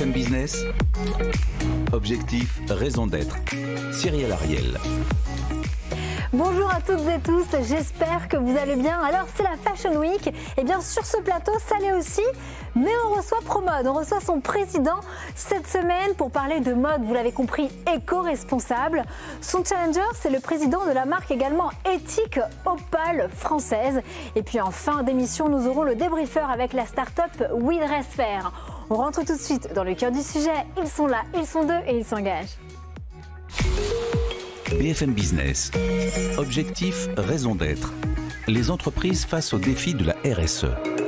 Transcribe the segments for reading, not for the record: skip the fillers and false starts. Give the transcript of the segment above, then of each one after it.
BFM Business, objectif, raison d'être. Cyril Ariel. Bonjour à toutes et tous, j'espère que vous allez bien. Alors c'est la Fashion Week, et bien sur ce plateau ça l'est aussi, mais on reçoit Promode, on reçoit son président cette semaine pour parler de mode, vous l'avez compris, éco-responsable. Son challenger c'est le président de la marque également éthique Opale française. Et puis en fin d'émission nous aurons le débriefeur avec la start-up We Dress Fair. On rentre tout de suite dans le cœur du sujet, ils sont là, ils sont deux et ils s'engagent. BFM Business. Objectif, raison d'être. Les entreprises face aux défis de la RSE.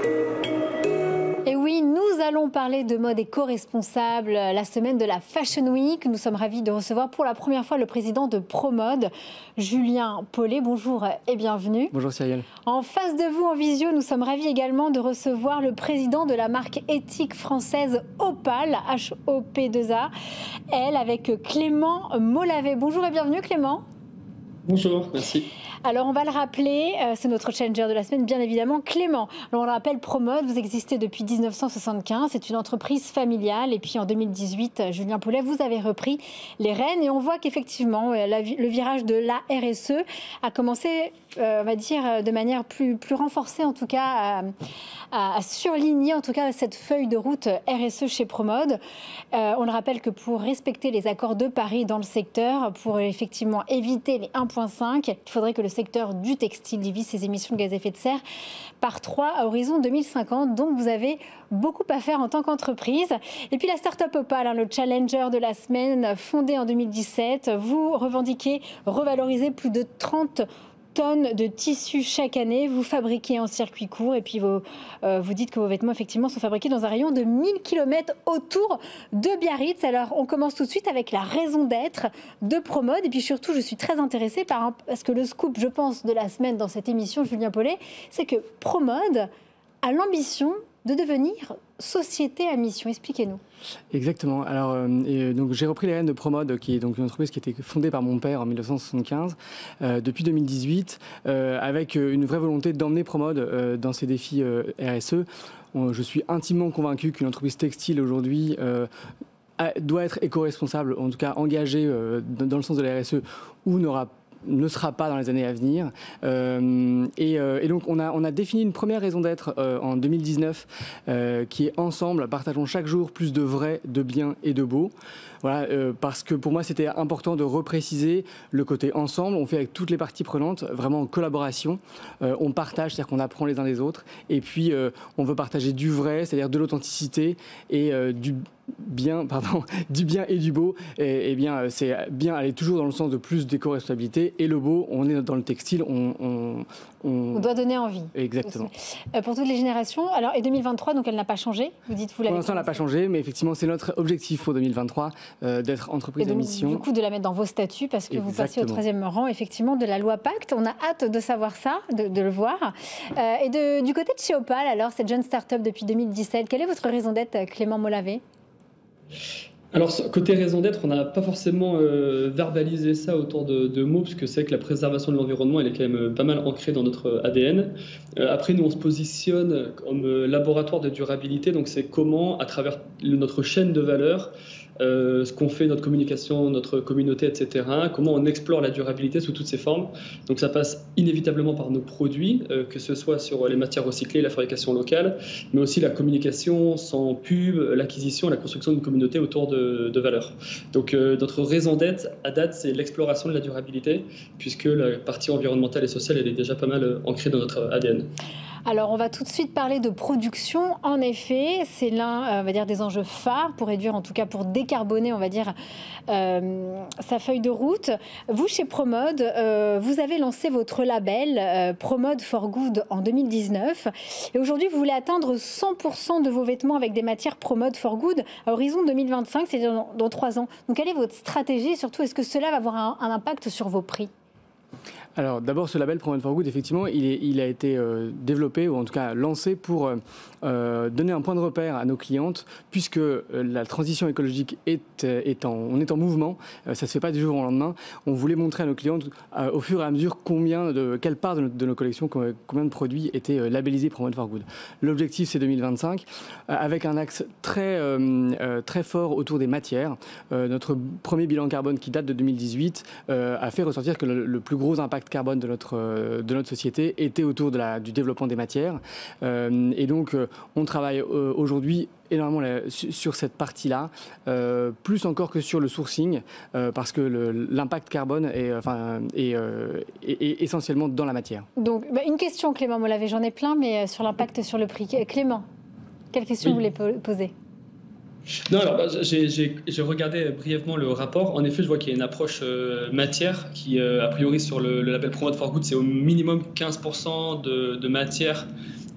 Et oui, nous allons parler de mode éco-responsable la semaine de la Fashion Week. Nous sommes ravis de recevoir pour la première fois le président de Promode, Julien Paulet. Bonjour et bienvenue. Bonjour Cyril. En face de vous en visio, nous sommes ravis également de recevoir le président de la marque éthique française Opale, HOP2A, elle avec Clément Molavet. Bonjour et bienvenue Clément. Bonjour, merci. Alors on va le rappeler, c'est notre challenger de la semaine bien évidemment, Clément. Alors on le rappelle, Promode, vous existez depuis 1975, c'est une entreprise familiale et puis en 2018, Julien Paulet, vous avez repris les rênes et on voit qu'effectivement le virage de la RSE a commencé, on va dire, de manière plus renforcée en tout cas, à surligner en tout cas cette feuille de route RSE chez Promode. On le rappelle que pour respecter les accords de Paris dans le secteur, pour effectivement éviter les 1,5, il faudrait que le secteur du textile divise ses émissions de gaz à effet de serre par 3 à horizon 2050. Donc vous avez beaucoup à faire en tant qu'entreprise. Et puis la start-up Opale, le challenger de la semaine, fondée en 2017, vous revendiquez revaloriser plus de 30 tonnes de tissus chaque année, vous fabriquez en circuit court et puis vous dites que vos vêtements effectivement sont fabriqués dans un rayon de 1000 km autour de Biarritz. Alors on commence tout de suite avec la raison d'être de Promode et puis surtout je suis très intéressée parce que le scoop je pense de la semaine dans cette émission Julien Paulet, c'est que Promode a l'ambition de devenir société à mission. Expliquez-nous. Exactement. Alors, donc j'ai repris les rênes de Promode, qui est donc une entreprise qui a été fondée par mon père en 1975, depuis 2018, avec une vraie volonté d'emmener Promode dans ses défis RSE. Je suis intimement convaincu qu'une entreprise textile aujourd'hui doit être éco-responsable, en tout cas engagée dans le sens de la RSE, ou ne sera pas dans les années à venir. Et donc, on a défini une première raison d'être en 2019 qui est ensemble, partageons chaque jour plus de vrai, de bien et de beau. Voilà, parce que pour moi, c'était important de repréciser le côté ensemble. On fait avec toutes les parties prenantes, vraiment en collaboration. On partage, c'est-à-dire qu'on apprend les uns des autres. Et puis, on veut partager du vrai, c'est-à-dire de l'authenticité et du bien et du beau. Et bien, c'est bien aller toujours dans le sens de plus d'éco-responsabilité. Et le beau, on est dans le textile, on doit donner envie. Exactement. Pour toutes les générations. Alors, et 2023, donc elle n'a pas changé. Vous dites, vous l'avez. Pour l'instant, elle n'a pas changé, mais effectivement, c'est notre objectif pour 2023 d'être entreprise à mission. Du coup, de la mettre dans vos statuts parce que vous passez au 3e rang, effectivement, de la loi Pacte. On a hâte de savoir ça, de le voir. Et du côté de chez Opale, alors, cette jeune start-up depuis 2017, quelle est votre raison d'être, Clément Molavet ? Alors, côté raison d'être, on n'a pas forcément verbalisé ça autour de mots, parce que c'est vrai que la préservation de l'environnement, elle est quand même pas mal ancrée dans notre ADN. Après, nous, on se positionne comme laboratoire de durabilité, donc c'est comment, à travers notre chaîne de valeur, ce qu'on fait, notre communication, notre communauté, etc., comment on explore la durabilité sous toutes ses formes. Donc ça passe inévitablement par nos produits, que ce soit sur les matières recyclées, la fabrication locale, mais aussi la communication sans pub, l'acquisition, la construction d'une communauté autour de valeurs. Donc notre raison d'être, à date, c'est l'exploration de la durabilité, puisque la partie environnementale et sociale, elle est déjà pas mal ancrée dans notre ADN. Alors, on va tout de suite parler de production. En effet, c'est l'un, on va dire, des enjeux phares pour réduire, en tout cas pour décarboner, on va dire, sa feuille de route. Vous, chez Promode, vous avez lancé votre label Promode for Good en 2019. Et aujourd'hui, vous voulez atteindre 100% de vos vêtements avec des matières Promode for Good à horizon 2025, c'est-à-dire dans 3 ans. Donc, quelle est votre stratégie et surtout, est-ce que cela va avoir un impact sur vos prix ? Alors d'abord, ce label Promote for Good, effectivement, il a été développé, ou en tout cas lancé pour donner un point de repère à nos clientes, puisque la transition écologique on est en mouvement, ça ne se fait pas du jour au lendemain. On voulait montrer à nos clientes au fur et à mesure quelle part de nos collections, combien de produits étaient labellisés Promote for Good. L'objectif, c'est 2025, avec un axe très fort autour des matières. Notre premier bilan carbone qui date de 2018 a fait ressortir que le plus gros impact carbone de notre société était autour du développement des matières. Et donc, on travaille aujourd'hui énormément sur cette partie-là, plus encore que sur le sourcing, parce que l'impact carbone est essentiellement dans la matière. Donc, une question, Clément Molavé, j'en ai plein, mais sur l'impact sur le prix. Clément, quelle question vous voulez poser ? Non, alors j'ai regardé brièvement le rapport. En effet, je vois qu'il y a une approche matière qui, a priori, sur le label Promote for Good, c'est au minimum 15% de matière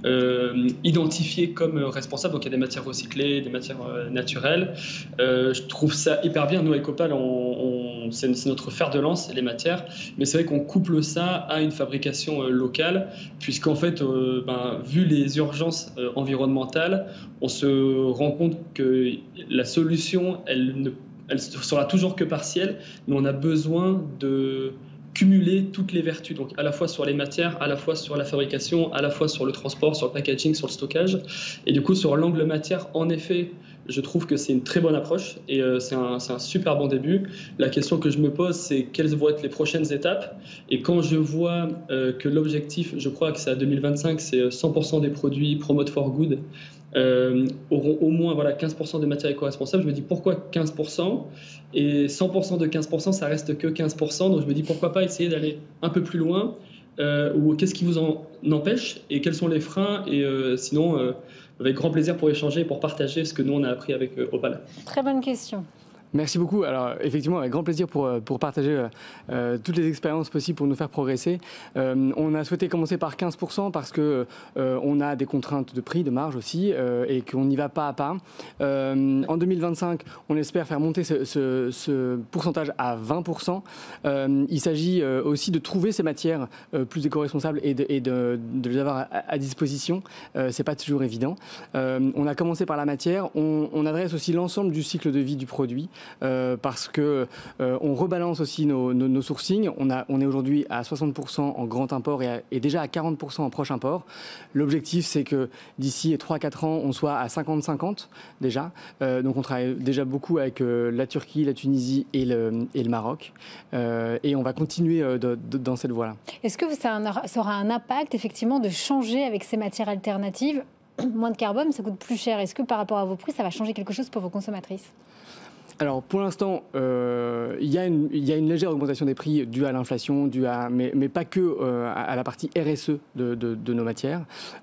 identifiées comme responsables. Donc il y a des matières recyclées, des matières naturelles. Je trouve ça hyper bien. Nous, avec Opal, c'est notre fer de lance, les matières. Mais c'est vrai qu'on couple ça à une fabrication locale, puisqu'en fait, vu les urgences environnementales, on se rend compte que la solution, elle sera toujours que partielle, mais on a besoin de cumuler toutes les vertus, donc à la fois sur les matières, à la fois sur la fabrication, à la fois sur le transport, sur le packaging, sur le stockage. Et du coup, sur l'angle matière, en effet, je trouve que c'est une très bonne approche et c'est un super bon début. La question que je me pose, c'est quelles vont être les prochaines étapes. Et quand je vois que l'objectif, je crois que c'est à 2025, c'est 100% des produits Promote for Good auront au moins 15% de matières éco-responsables, je me dis pourquoi 15%, et 100% de 15%, ça reste que 15%, donc je me dis pourquoi pas essayer d'aller un peu plus loin, ou qu'est-ce qui vous en empêche, et quels sont les freins, et sinon, avec grand plaisir pour échanger et pour partager ce que nous on a appris avec Opal. Très bonne question. Merci beaucoup. Alors effectivement, avec grand plaisir pour partager toutes les expériences possibles pour nous faire progresser. On a souhaité commencer par 15% parce que on a des contraintes de prix, de marge aussi, et qu'on y va pas à pas. En 2025, on espère faire monter ce pourcentage à 20%. Il s'agit aussi de trouver ces matières plus éco-responsables et de les avoir à disposition. C'est pas toujours évident. On a commencé par la matière. On adresse aussi l'ensemble du cycle de vie du produit. Parce que on rebalance aussi nos sourcings. On est aujourd'hui à 60% en grand import et déjà à 40% en proche import. L'objectif, c'est que d'ici 3-4 ans, on soit à 50-50 déjà. Donc on travaille déjà beaucoup avec la Turquie, la Tunisie et le Maroc. Et on va continuer dans cette voie-là. Est-ce que ça aura un impact effectivement de changer avec ces matières alternatives? Moins de carbone, ça coûte plus cher. Est-ce que par rapport à vos prix, ça va changer quelque chose pour vos consommatrices? Alors pour l'instant, il y a une légère augmentation des prix due à l'inflation, mais pas que à la partie RSE de nos matières.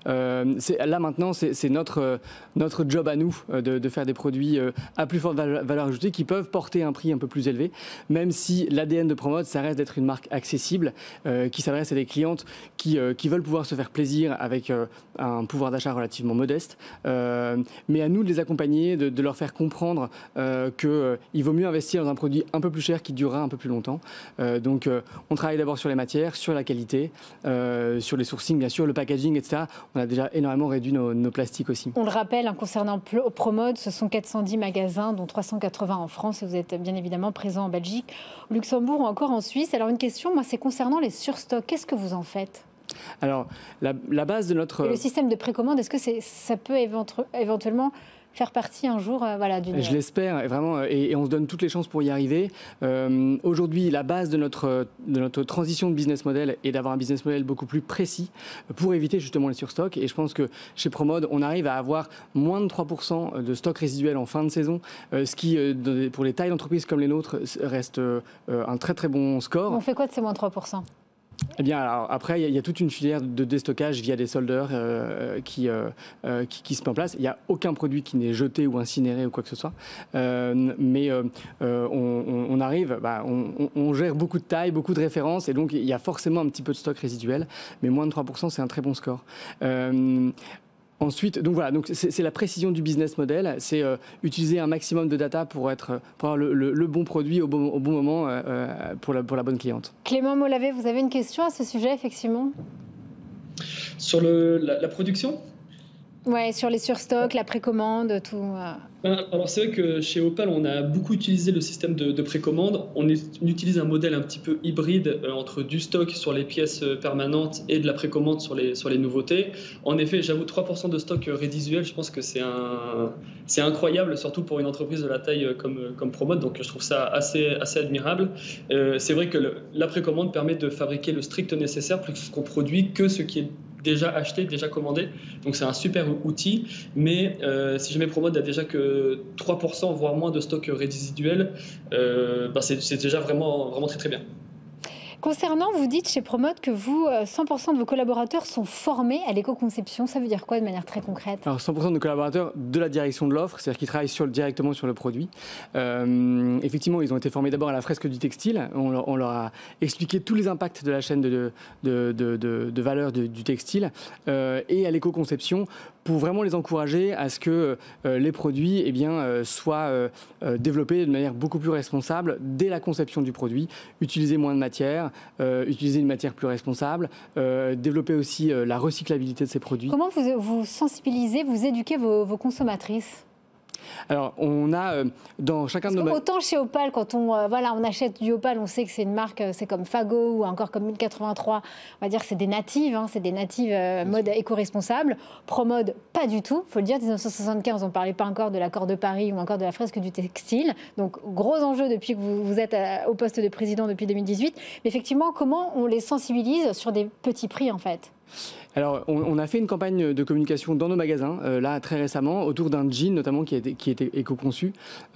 Là maintenant, c'est notre job à nous de faire des produits à plus forte valeur ajoutée qui peuvent porter un prix un peu plus élevé, même si l'ADN de Promote, ça reste d'être une marque accessible qui s'adresse à des clientes qui veulent pouvoir se faire plaisir avec un pouvoir d'achat relativement modeste. Mais à nous de les accompagner, de leur faire comprendre qu'il vaut mieux investir dans un produit un peu plus cher qui durera un peu plus longtemps. Donc on travaille d'abord sur les matières, sur la qualité, sur les sourcings, bien sûr, le packaging, etc. On a déjà énormément réduit nos plastiques aussi. On le rappelle, concernant Promode, ce sont 410 magasins, dont 380 en France. Et vous êtes bien évidemment présent en Belgique, au Luxembourg ou encore en Suisse. Alors une question, moi, c'est concernant les surstocks. Qu'est-ce que vous en faites ? Alors, la base de notre... Et le système de précommande, est-ce que ça peut éventuellement faire partie un jour d'une... Je l'espère, vraiment, et on se donne toutes les chances pour y arriver. Aujourd'hui, la base de notre transition de business model est d'avoir un business model beaucoup plus précis pour éviter justement les surstocks. Et je pense que chez Promode, on arrive à avoir moins de 3% de stock résiduel en fin de saison, ce qui, pour les tailles d'entreprise comme les nôtres, reste un très très bon score. On fait quoi de ces moins 3%? Eh bien, alors, après, il y a toute une filière de déstockage via des soldeurs qui se met en place. Il n'y a aucun produit qui n'est jeté ou incinéré ou quoi que ce soit. Mais on arrive, on gère beaucoup de tailles, beaucoup de références, et donc il y a forcément un petit peu de stock résiduel. Mais moins de 3%, c'est un très bon score. Ensuite, donc voilà, donc c'est la précision du business model, c'est utiliser un maximum de data pour avoir le bon produit au bon moment pour la bonne cliente. Clément Molavet, vous avez une question à ce sujet, effectivement? Sur la production? Ouais, sur les surstocks, la précommande, tout. Alors c'est vrai que chez Opal, on a beaucoup utilisé le système de précommande. On utilise un modèle un petit peu hybride entre du stock sur les pièces permanentes et de la précommande sur les nouveautés. En effet, j'avoue, 3% de stock résiduel, je pense que c'est incroyable, surtout pour une entreprise de la taille comme Promode. Donc je trouve ça assez admirable. C'est vrai que la précommande permet de fabriquer le strict nécessaire puisqu'on produit que ce qui est déjà acheté, déjà commandé. Donc c'est un super outil, mais si jamais Promode a déjà que 3% voire moins de stock résiduel, c'est déjà vraiment très bien. Concernant, vous dites chez Promode que 100% de vos collaborateurs sont formés à l'éco-conception. Ça veut dire quoi de manière très concrète? Alors 100% de nos collaborateurs de la direction de l'offre, c'est-à-dire qu'ils travaillent directement sur le produit. Effectivement, ils ont été formés d'abord à la fresque du textile. On leur a expliqué tous les impacts de la chaîne de valeur du textile et à l'éco-conception pour vraiment les encourager à ce que les produits soient développés de manière beaucoup plus responsable dès la conception du produit, utiliser moins de matière, utiliser une matière plus responsable, développer aussi la recyclabilité de ces produits. Comment vous sensibilisez, vous éduquez vos consommatrices? Alors, on a dans chacun de nos... Autant chez Opal, quand on achète du Opal, on sait que c'est une marque, c'est comme Fago ou encore comme 1083, on va dire que c'est des natives, mode éco-responsable. Promode, pas du tout, il faut le dire, 1975, on ne parlait pas encore de l'accord de Paris ou encore de la fresque du textile. Donc, gros enjeu depuis que vous êtes au poste de président depuis 2018. Mais effectivement, comment on les sensibilise sur des petits prix, en fait? Alors, on a fait une campagne de communication dans nos magasins, là, très récemment, autour d'un jean, notamment, qui était éco-conçu.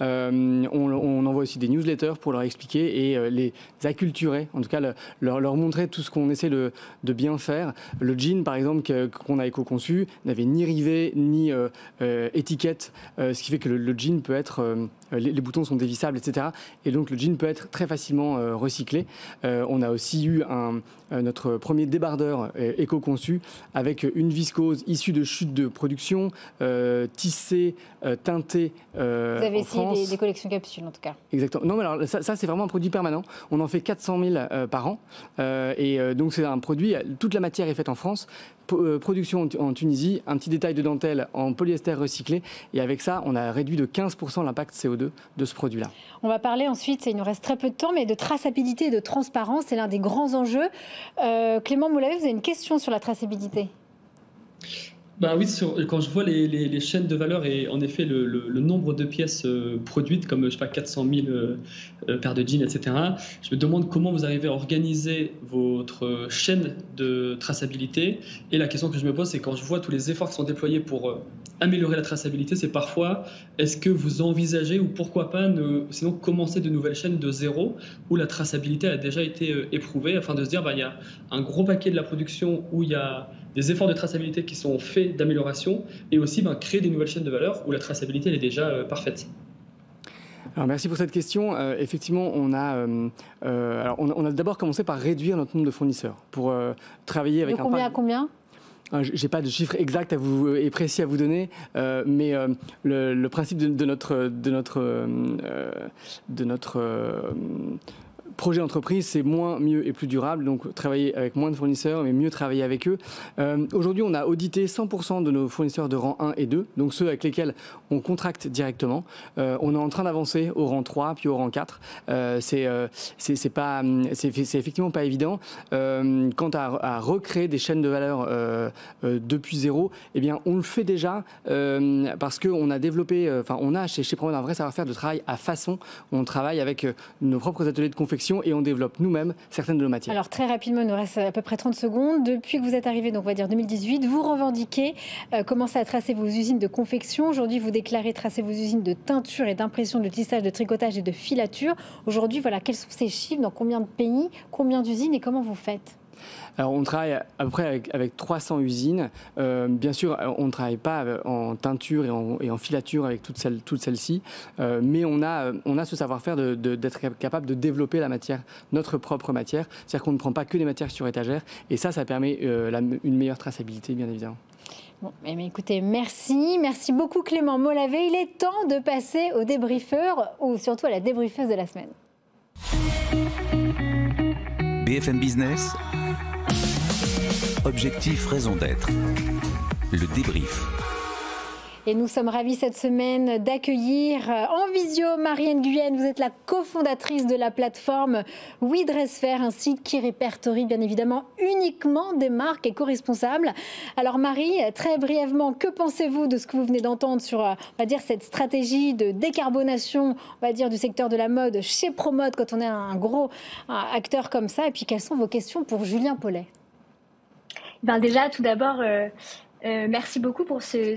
On envoie aussi des newsletters pour leur expliquer et les acculturer, en tout cas, leur montrer tout ce qu'on essaie de bien faire. Le jean, par exemple, qu'on a éco-conçu, n'avait ni rivet, ni étiquette, ce qui fait que le jean peut être... les boutons sont dévissables, etc. Et donc, le jean peut être très facilement recyclé. On a aussi eu notre premier débardeur éco-conçu avec une viscose issue de chutes de production, tissée, teintée Vous avez essayé des collections capsules, en tout cas. Exactement. Non, mais alors ça c'est vraiment un produit permanent. On en fait 400 000 par an. Donc c'est un produit, toute la matière est faite en France. Production en Tunisie, un petit détail de dentelle en polyester recyclé. Et avec ça, on a réduit de 15% l'impact CO2 de ce produit-là. On va parler ensuite, il nous reste très peu de temps, mais de traçabilité et de transparence. C'est l'un des grands enjeux. Clément Molavet, vous avez une question sur la traçabilité? Oui, quand je vois les chaînes de valeur et en effet le nombre de pièces produites, comme 400 000 paires de jeans, etc., je me demande comment vous arrivez à organiser votre chaîne de traçabilité. Et la question que je me pose, c'est quand je vois tous les efforts qui sont déployés pour améliorer la traçabilité, c'est parfois, est-ce que vous envisagez ou pourquoi pas sinon commencer de nouvelles chaînes de zéro où la traçabilité a déjà été éprouvée, afin de se dire il y a un gros paquet de la production où il y a des efforts de traçabilité qui sont faits d'amélioration et aussi créer des nouvelles chaînes de valeur où la traçabilité elle est déjà parfaite. Alors, merci pour cette question. Effectivement, on a d'abord commencé par réduire notre nombre de fournisseurs pour travailler avec combien à combien? Je n'ai pas de chiffre exact et précis à vous donner, mais le principe de notre projet d'entreprise, c'est moins, mieux et plus durable. Donc, travailler avec moins de fournisseurs, mais mieux travailler avec eux. Aujourd'hui, on a audité 100% de nos fournisseurs de rang 1 et 2, donc ceux avec lesquels on contracte directement. On est en train d'avancer au rang 3, puis au rang 4. C'est effectivement pas évident. Quant à recréer des chaînes de valeur depuis zéro, eh bien, on le fait déjà parce qu'on a développé, on a chez Promode un vrai savoir-faire de travail à façon. On travaille avec nos propres ateliers de confection et on développe nous-mêmes certaines de nos matières. Alors très rapidement, il nous reste à peu près 30 secondes. Depuis que vous êtes arrivé, donc on va dire 2018, vous revendiquez commencer à tracer vos usines de confection. Aujourd'hui, vous déclarez tracer vos usines de teinture et d'impression, de tissage, de tricotage et de filature. Aujourd'hui, voilà, quels sont ces chiffres? Dans combien de pays? Combien d'usines et comment vous faites? Alors, on travaille à peu près avec 300 usines. Bien sûr, on ne travaille pas en teinture et en filature avec toutes celles-ci, mais on a ce savoir-faire d'être capable de développer la matière, notre propre matière. C'est-à-dire qu'on ne prend pas que des matières sur étagère, et ça permet une meilleure traçabilité, bien évidemment. Bon, mais écoutez, merci beaucoup Clément Molavé. Il est temps de passer au débriefeur, ou surtout à la débriefeuse de la semaine. BFM Business, objectif, raison d'être, le débrief. Et nous sommes ravis cette semaine d'accueillir en visio Marie-Anne Guyenne. Vous êtes la cofondatrice de la plateforme WeDressFair, un site qui répertorie bien évidemment uniquement des marques éco-responsables. Alors Marie, très brièvement, que pensez-vous de ce que vous venez d'entendre sur, on va dire, cette stratégie de décarbonation, on va dire, du secteur de la mode chez Promode quand on est un gros acteur comme ça? Et puis quelles sont vos questions pour Julien Paulet? Déjà, tout d'abord, merci beaucoup pour ces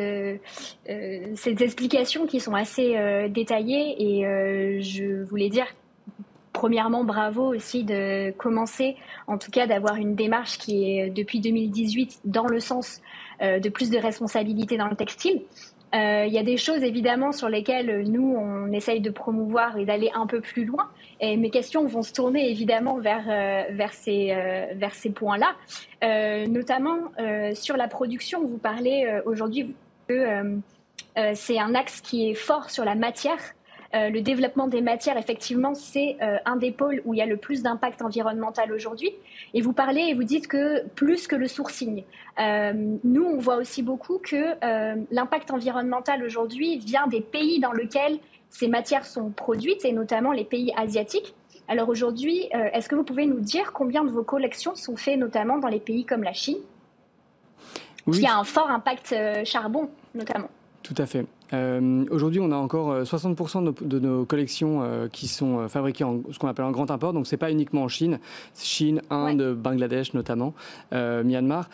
explications qui sont assez détaillées et je voulais dire premièrement bravo aussi de commencer, en tout cas d'avoir une démarche qui est depuis 2018 dans le sens de plus de responsabilité dans le textile. Il y a des choses évidemment sur lesquelles nous on essaye de promouvoir et d'aller un peu plus loin. Et mes questions vont se tourner évidemment vers ces points-là, notamment sur la production. Vous parlez aujourd'hui que c'est un axe qui est fort sur la matière. Le développement des matières, effectivement, c'est un des pôles où il y a le plus d'impact environnemental aujourd'hui. Et vous parlez et vous dites que plus que le sourcing. Nous, on voit aussi beaucoup que l'impact environnemental aujourd'hui vient des pays dans lesquels ces matières sont produites, et notamment les pays asiatiques. Alors aujourd'hui, est-ce que vous pouvez nous dire combien de vos collections sont faites notamment dans les pays comme la Chine, qui a un fort impact charbon notamment? Tout à fait. Aujourd'hui, on a encore 60% de nos collections qui sont fabriquées en ce qu'on appelle en grand import. Donc, ce n'est pas uniquement en Chine. Chine, Inde, Bangladesh notamment, Myanmar.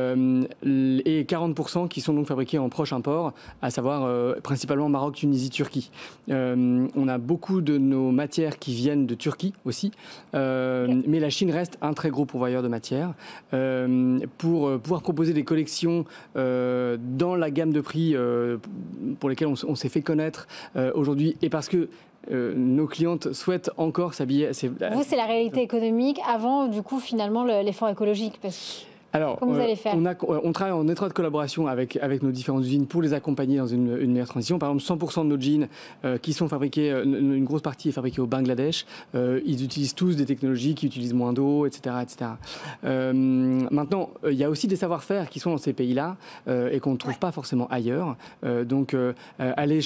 Et 40% qui sont donc fabriquées en proche import, à savoir principalement Maroc, Tunisie, Turquie. On a beaucoup de nos matières qui viennent de Turquie aussi. Mais la Chine reste un très gros pourvoyeur de matières. Pour pouvoir proposer des collections dans la gamme de prix pour lesquels on s'est fait connaître aujourd'hui, et parce que nos clientes souhaitent encore s'habiller. Vous, c'est la réalité économique avant, du coup, finalement, l'effort écologique. Alors, comment vous allez faire? on travaille en étroite collaboration avec nos différentes usines pour les accompagner dans une meilleure transition. Par exemple, 100% de nos jeans qui sont fabriqués, une grosse partie est fabriquée au Bangladesh. Ils utilisent tous des technologies qui utilisent moins d'eau, etc., etc. Maintenant, il y a aussi des savoir-faire qui sont dans ces pays-là et qu'on ne trouve pas forcément ailleurs. Donc, aller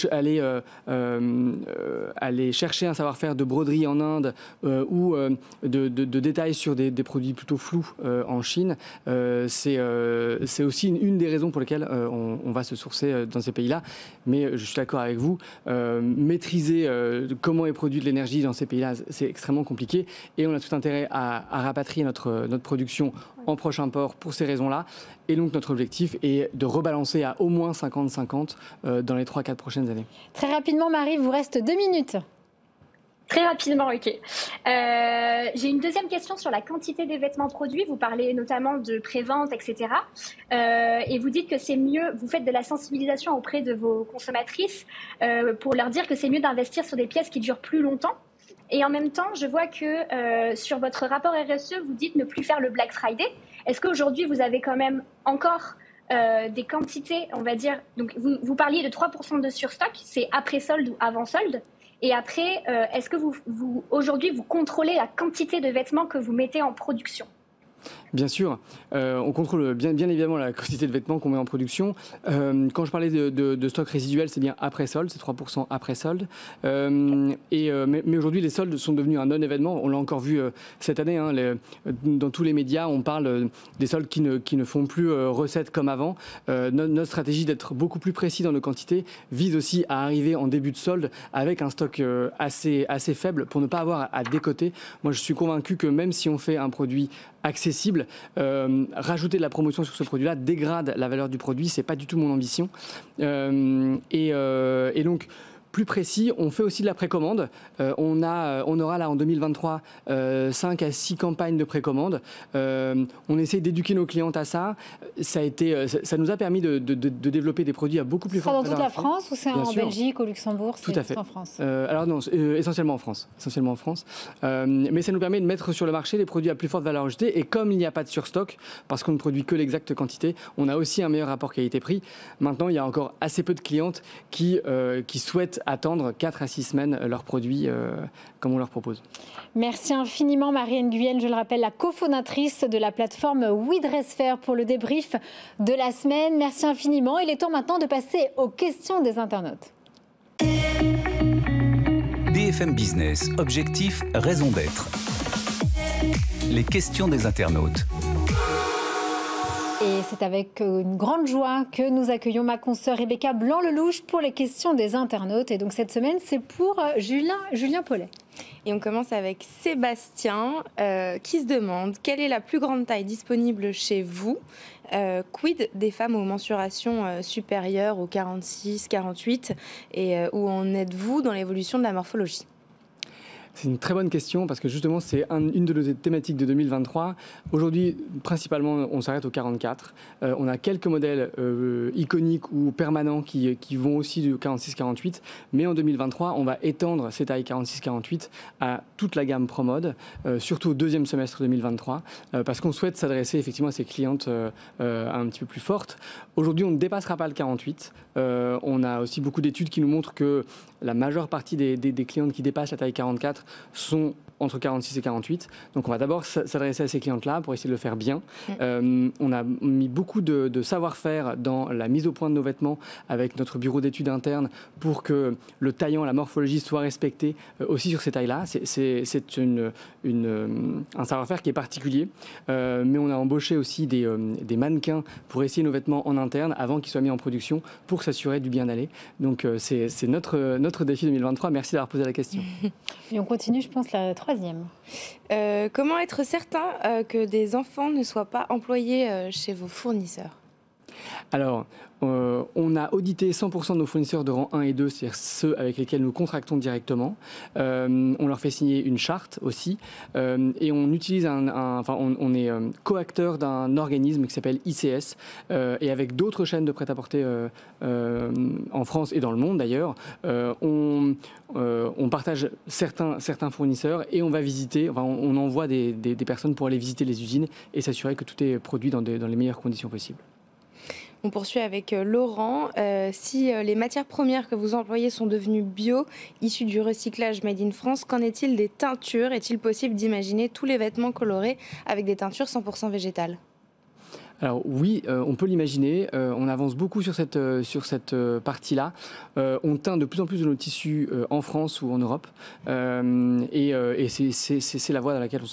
chercher un savoir-faire de broderie en Inde ou de détails sur des produits plutôt flous en Chine. C'est aussi une des raisons pour lesquelles on va se sourcer dans ces pays-là. Mais je suis d'accord avec vous, maîtriser comment est produite l'énergie dans ces pays-là, c'est extrêmement compliqué. Et on a tout intérêt à rapatrier notre production en proche import pour ces raisons-là. Et donc notre objectif est de rebalancer à au moins 50-50 dans les 3-4 prochaines années. Très rapidement, Marie, il vous reste 2 minutes. Très rapidement, ok. J'ai une deuxième question sur la quantité des vêtements produits. Vous parlez notamment de pré-vente, etc. Et vous dites que c'est mieux, vous faites de la sensibilisation auprès de vos consommatrices pour leur dire que c'est mieux d'investir sur des pièces qui durent plus longtemps. Et en même temps, je vois que sur votre rapport RSE, vous dites ne plus faire le Black Friday. Est-ce qu'aujourd'hui, vous avez quand même encore des quantités, on va dire, donc vous parliez de 3% de surstock, c'est après solde ou avant solde? Et après, est-ce que aujourd'hui, vous contrôlez la quantité de vêtements que vous mettez en production? Bien sûr, on contrôle bien évidemment la quantité de vêtements qu'on met en production. Quand je parlais de stock résiduel, c'est bien après solde, c'est 3% après solde. Mais aujourd'hui, les soldes sont devenus un non-événement. On l'a encore vu cette année. Dans tous les médias, on parle des soldes qui ne font plus recette comme avant. Notre stratégie d'être beaucoup plus précis dans nos quantités vise aussi à arriver en début de solde avec un stock assez faible pour ne pas avoir à décoter. Moi, je suis convaincu que même si on fait un produit accessible, rajouter de la promotion sur ce produit-là dégrade la valeur du produit. C'est pas du tout mon ambition. Et donc, plus précis, on fait aussi de la précommande. On aura là en 2023 5 à 6 campagnes de précommande. On essaie d'éduquer nos clientes à ça. Ça nous a permis de développer des produits à beaucoup plus forte valeur. Dans toute la France ou c'est en sûr. Belgique, au Luxembourg? Tout à fait. En France. Alors non, essentiellement en France. Mais ça nous permet de mettre sur le marché des produits à plus forte valeur ajoutée. Et comme il n'y a pas de surstock, parce qu'on ne produit que l'exacte quantité, on a aussi un meilleur rapport qualité-prix. Maintenant, il y a encore assez peu de clientes qui souhaitent attendre 4 à 6 semaines leurs produits comme on leur propose. Merci infiniment Marie-Anne Guyenne, je le rappelle, la cofondatrice de la plateforme WeDressFair pour le débrief de la semaine. Merci infiniment. Il est temps maintenant de passer aux questions des internautes. BFM Business, objectif, raison d'être. Les questions des internautes. Et c'est avec une grande joie que nous accueillons ma consoeur Rebecca Blanc-Lelouch pour les questions des internautes. Et donc cette semaine, c'est pour Julien Paulet. Et on commence avec Sébastien qui se demande quelle est la plus grande taille disponible chez vous. Quid des femmes aux mensurations supérieures aux 46, 48 et où en êtes-vous dans l'évolution de la morphologie ? C'est une très bonne question parce que justement c'est une de nos thématiques de 2023. Aujourd'hui, principalement, on s'arrête au 44. On a quelques modèles iconiques ou permanents qui vont aussi du 46-48. Mais en 2023, on va étendre ces tailles 46-48 à toute la gamme ProMode, surtout au deuxième semestre 2023, parce qu'on souhaite s'adresser effectivement à ces clientes un petit peu plus fortes. Aujourd'hui, on ne dépassera pas le 48. On a aussi beaucoup d'études qui nous montrent que la majeure partie des clientes qui dépassent la taille 44 sont entre 46 et 48. Donc on va d'abord s'adresser à ces clientes-là pour essayer de le faire bien. On a mis beaucoup de savoir-faire dans la mise au point de nos vêtements avec notre bureau d'études interne pour que le taillant, la morphologie soit respectée aussi sur ces tailles-là. C'est un savoir-faire qui est particulier. Mais on a embauché aussi des mannequins pour essayer nos vêtements en interne avant qu'ils soient mis en production pour s'assurer du bien aller. Donc c'est notre défi 2023. Merci d'avoir posé la question. Et on continue, je pense, la troisième. Comment être certain que des enfants ne soient pas employés chez vos fournisseurs ? Alors, on a audité 100% de nos fournisseurs de rang 1 et 2, c'est-à-dire ceux avec lesquels nous contractons directement. On leur fait signer une charte aussi. Et on utilise on est co-acteur d'un organisme qui s'appelle ICS. Et avec d'autres chaînes de prêt-à-porter en France et dans le monde d'ailleurs, on partage certains fournisseurs et on va visiter, on envoie des personnes pour aller visiter les usines et s'assurer que tout est produit dans les meilleures conditions possibles. On poursuit avec Laurent. Si les matières premières que vous employez sont devenues bio, issues du recyclage made in France, qu'en est-il des teintures ? Est-il possible d'imaginer tous les vêtements colorés avec des teintures 100% végétales ? Alors oui, on peut l'imaginer. On avance beaucoup sur cette partie-là. On teint de plus en plus de nos tissus en France ou en Europe. Et c'est la voie dans laquelle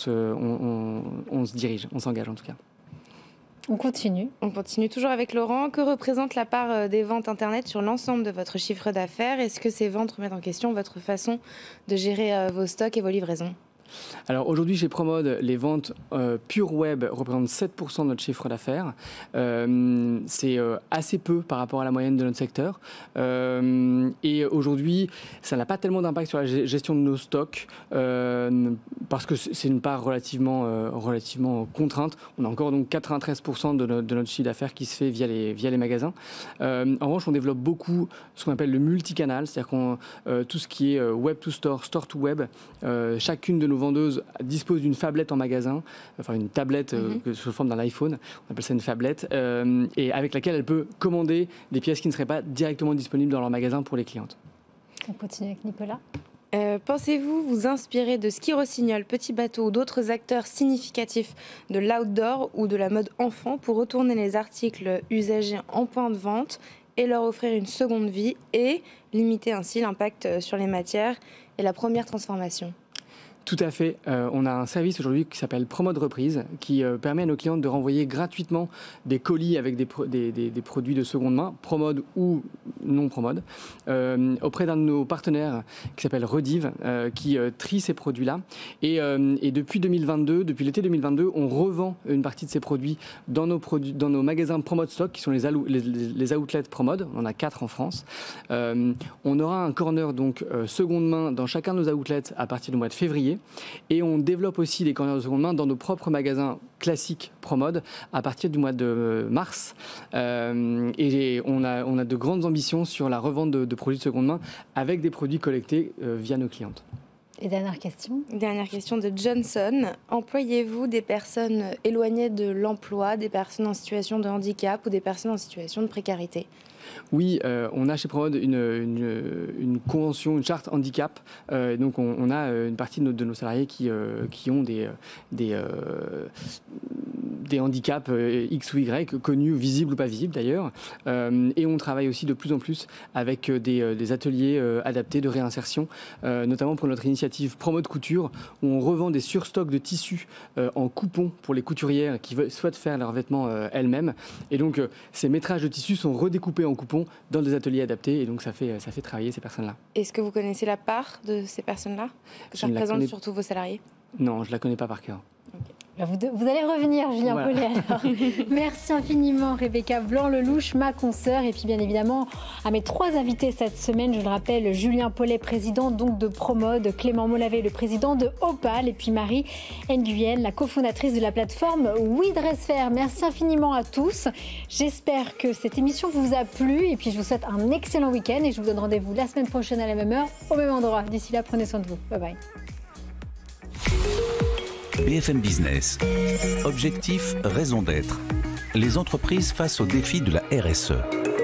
on se dirige, on s'engage en tout cas. On continue. On continue toujours avec Laurent. Que représente la part des ventes Internet sur l'ensemble de votre chiffre d'affaires ? Est-ce que ces ventes remettent en question votre façon de gérer vos stocks et vos livraisons ? Alors aujourd'hui chez ProMode, les ventes pure web représentent 7% de notre chiffre d'affaires. C'est assez peu par rapport à la moyenne de notre secteur. Et aujourd'hui, ça n'a pas tellement d'impact sur la gestion de nos stocks parce que c'est une part relativement contrainte. On a encore donc 93% de notre chiffre d'affaires qui se fait via les magasins. En revanche, on développe beaucoup ce qu'on appelle le multicanal, c'est-à-dire tout ce qui est web to store, store to web, chacune de nos vendeuses dispose d'une phablette en magasin, enfin une tablette sous forme d'un iPhone, on appelle ça une phablette, et avec laquelle elle peut commander des pièces qui ne seraient pas directement disponibles dans leur magasin pour les clientes. On continue avec Nicolas. Pensez-vous vous inspirer de Ski Rossignol, Petit Bateau ou d'autres acteurs significatifs de l'outdoor ou de la mode enfant pour retourner les articles usagés en point de vente et leur offrir une seconde vie et limiter ainsi l'impact sur les matières et la première transformation ? Tout à fait. On a un service aujourd'hui qui s'appelle Promode Reprise, qui permet à nos clientes de renvoyer gratuitement des colis avec des produits de seconde main, Promode ou non Promode, auprès d'un de nos partenaires qui s'appelle Rediv, qui trie ces produits-là. Et depuis 2022, depuis l'été 2022, on revend une partie de ces produits dans nos magasins Promode Stock, qui sont les outlets Promode. On en a 4 en France. On aura un corner donc seconde main dans chacun de nos outlets à partir du mois de février. Et on développe aussi des corners de seconde main dans nos propres magasins classiques Promode à partir du mois de mars. Et on a de grandes ambitions sur la revente de produits de seconde main avec des produits collectés via nos clientes. Et dernière question. Dernière question de Johnson. Employez-vous des personnes éloignées de l'emploi, des personnes en situation de handicap ou des personnes en situation de précarité ? Oui, on a chez Promode une convention, une charte handicap. Donc on a une partie de nos salariés qui ont des handicaps X ou Y, connus, visibles ou pas visibles d'ailleurs. Et on travaille aussi de plus en plus avec des ateliers adaptés de réinsertion, notamment pour notre initiative Promode Couture, où on revend des surstocks de tissus en coupons pour les couturières qui souhaitent faire leurs vêtements elles-mêmes. Et donc ces métrages de tissus sont redécoupés en coupons dans des ateliers adaptés, et donc ça fait travailler ces personnes-là. Est-ce que vous connaissez la part de ces personnes-là, qui représentent surtout vos salariés ? Non, je ne la connais pas par cœur. Okay. Vous allez revenir, Julien Paulet. Alors. Merci infiniment, Rebecca Blanc-Lelouch, ma consoeur. Et puis, bien évidemment, à mes 3 invités cette semaine, je le rappelle, Julien Paulet, président donc de Promode, Clément Molavé, le président de Opal, et puis Marie Nguyen, la cofondatrice de la plateforme WeDressFair. Merci infiniment à tous. J'espère que cette émission vous a plu. Et puis, je vous souhaite un excellent week-end. Et je vous donne rendez-vous la semaine prochaine à la même heure, au même endroit. D'ici là, prenez soin de vous. Bye bye. BFM Business. Objectif, raison d'être. Les entreprises face aux défis de la RSE.